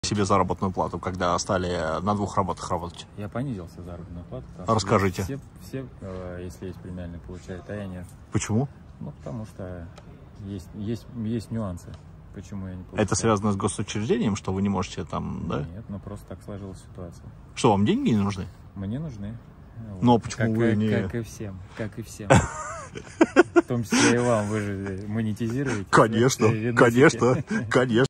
себе заработную плату, когда стали на 2 работах работать? Я понизился заработную плату. Расскажите. Все, если есть премиальные, получают, а я нет. Почему? Ну, потому что есть нюансы. Почему я не получаю. Это связано с госучреждением, что вы не можете там, да? Нет, ну просто так сложилась ситуация. Что, вам деньги не нужны? Мне нужны. Но почему вы не... Как и всем, как и всем. В том числе и вам, вы же монетизируете. Конечно, конечно, конечно.